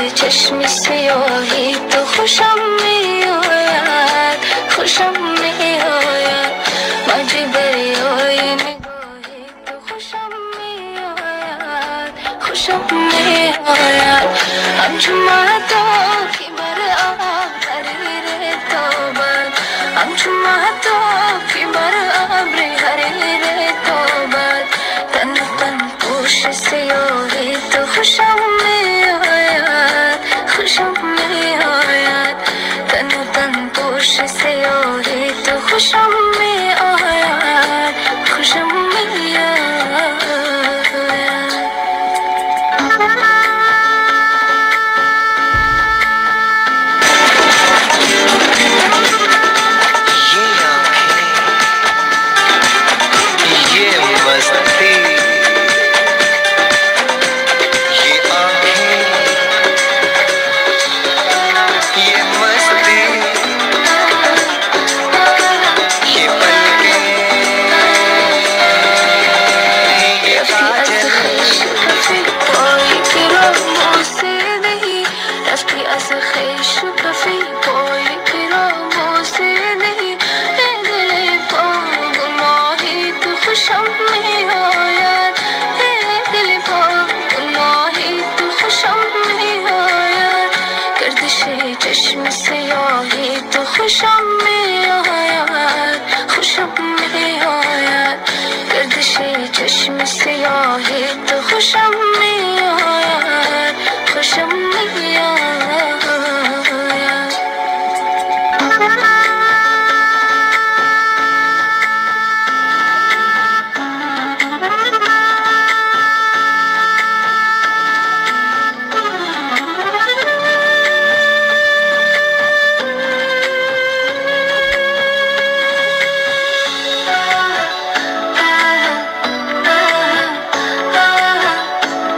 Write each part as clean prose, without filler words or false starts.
چشم سیاهی تو خوشم میآید، خوشم میآید. مجبوری نگاهی تو خوشم میآید، خوشم میآید. همچون مهتابی بر حریر تابد، همچون مهتابی بر ابر حریر تابد. تن تن پوش سیاهی تو خوشم میآید، خوشم میآید. تن تن پوش سیاهی تو خوشم میآید، خوشم میآید. چشم سیاهی تو خوشم میآید، خوشم میآید. گردش چشم سیاهی تو خوشم میآید، خوشم میآید.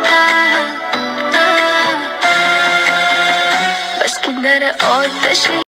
در آتش